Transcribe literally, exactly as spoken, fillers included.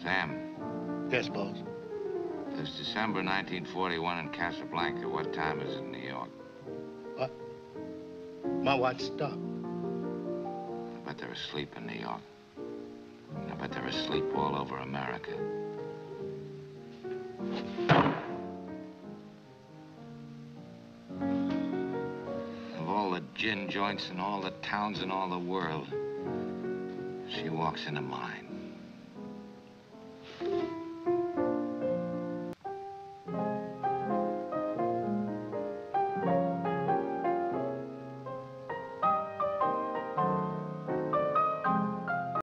Sam. Yes, boss. It's December nineteen forty-one in Casablanca. What time is it in New York? What? My watch stopped. I bet they're asleep in New York. I bet they're asleep all over America. Of all the gin joints in all the towns in all the world, she walks into mine.